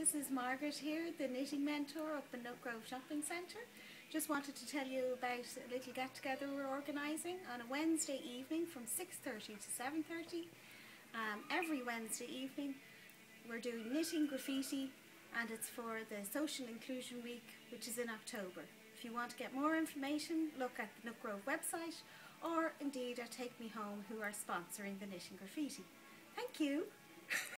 this is Margaret here, the knitting mentor up in Nutgrove Shopping Centre. Just wanted to tell you about a little get-together we're organising on a Wednesday evening from 6:30 to 7:30. Every Wednesday evening we're doing knitting graffiti, and it's for the Social Inclusion Week, which is in October. If you want to get more information, look at the Nutgrove website, or indeed at Take Me Home, who are sponsoring the knitting graffiti. Thank you.